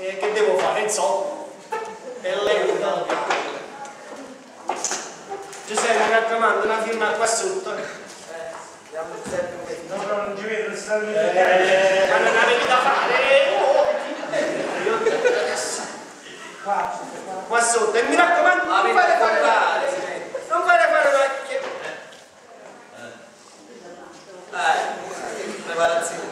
Che devo fare? Insomma. E lei no. Giuseppe, mi raccomando, una firma qua sotto. Andiamo Giuseppe un po'. No, non ci vedo, sta Ma non avevi da fare? Qua sotto. E mi raccomando, non fare macchie. Preparazione.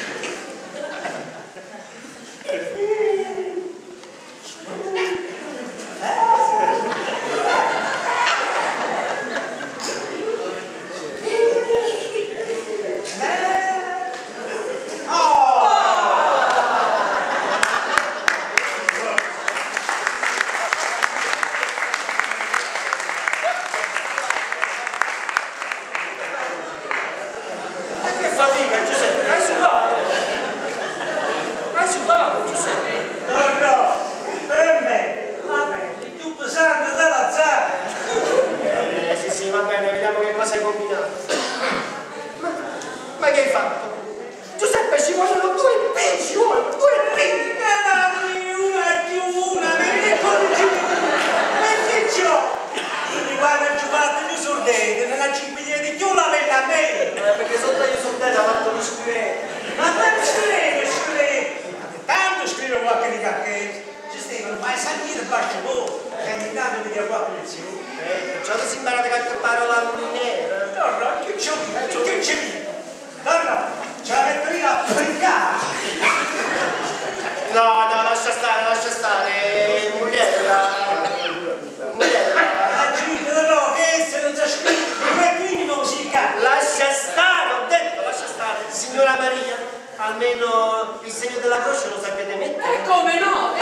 Almeno il segno della croce lo sapete mettere? Come no?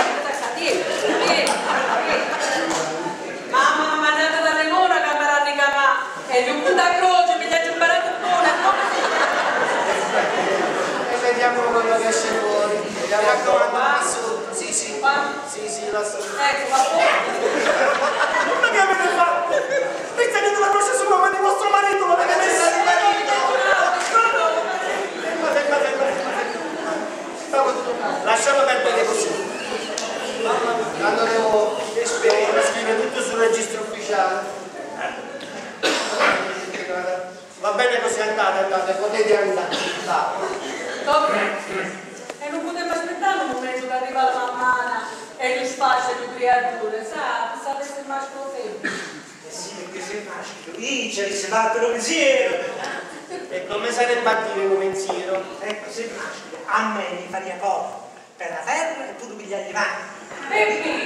Mamma, ma andate dalle mura che mi ma e più puta croce, mi date imparato buona. E vediamo quello che esce fuori. Mi raccomando, sotto. Sì, sì. Sì, la so. Ecco, va buono. Ma che avete fatto? Il segno della croce sul nome di vostro marito lo avete messo al marito! Lasciamo perdere così. Quando devo scrivere tutto sul registro ufficiale. Va bene così, andate, potete andare. E non potevo aspettare un momento che arriva la mammana e gli spazio di creature, sapete il maschio femmina. Sì, perché sei maschio. Dice, si fatto un pensiero. E come sarebbe a dire un pensiero? Ecco, sei maschio. A me mi faria poco per la terra e tu pigliare gli mani.